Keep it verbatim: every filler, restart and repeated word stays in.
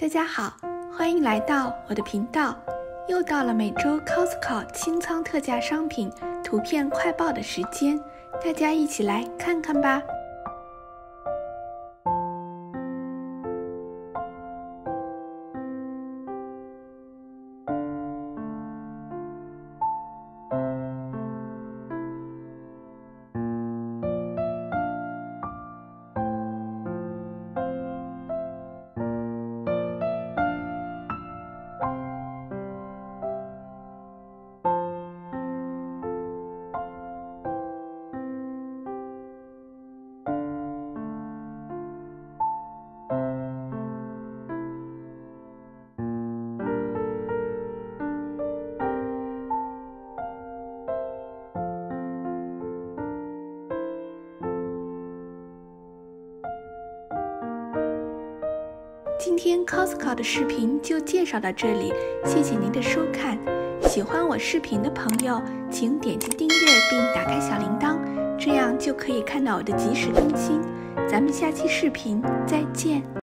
大家好，欢迎来到我的频道。又到了每周 Costco 清仓特价商品图片快报的时间，大家一起来看看吧。今天 Costco 的视频就介绍到这里，谢谢您的收看。喜欢我视频的朋友，请点击订阅并打开小铃铛，这样就可以看到我的及时更新。咱们下期视频再见。